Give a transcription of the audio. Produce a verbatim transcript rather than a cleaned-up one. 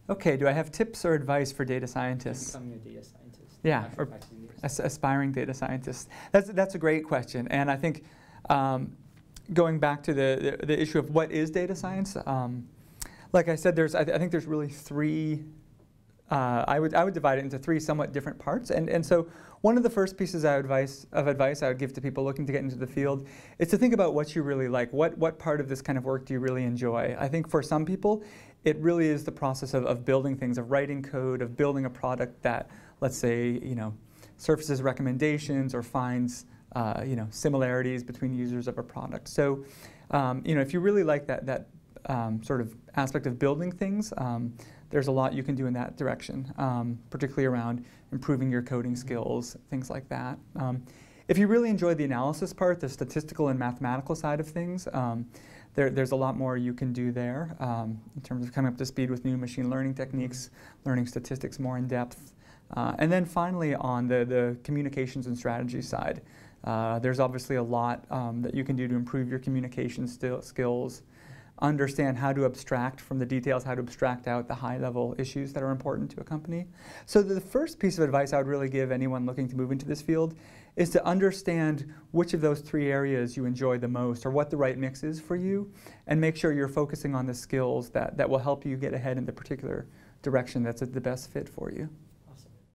Okay, do I have tips or advice for data scientists? Becoming a data scientist. Yeah, or as aspiring data scientists. That's, that's a great question. And I think um, going back to the, the, the issue of what is data science, um, like I said, there's, I, th I think there's really three, uh, I, would, I would divide it into three somewhat different parts. And, and so one of the first pieces of advice, of advice I would give to people looking to get into the field is to think about what you really like. What, what part of this kind of work do you really enjoy? I think for some people, it really is the process of, of building things, of writing code, of building a product that, let's say, you know, surfaces recommendations or finds, uh, you know, similarities between users of a product. So, um, you know, if you really like that, that um, sort of aspect of building things, um, there's a lot you can do in that direction, um, particularly around improving your coding skills, things like that. Um, if you really enjoy the analysis part, the statistical and mathematical side of things, um, There, there's a lot more you can do there um, in terms of coming up to speed with new machine learning techniques, learning statistics more in depth. Uh, and then finally on the, the communications and strategy side, uh, there's obviously a lot um, that you can do to improve your communication skills, understand how to abstract from the details, how to abstract out the high-level issues that are important to a company. So the first piece of advice I would really give anyone looking to move into this field is to understand which of those three areas you enjoy the most or what the right mix is for you, and make sure you're focusing on the skills that, that will help you get ahead in the particular direction that's the best fit for you.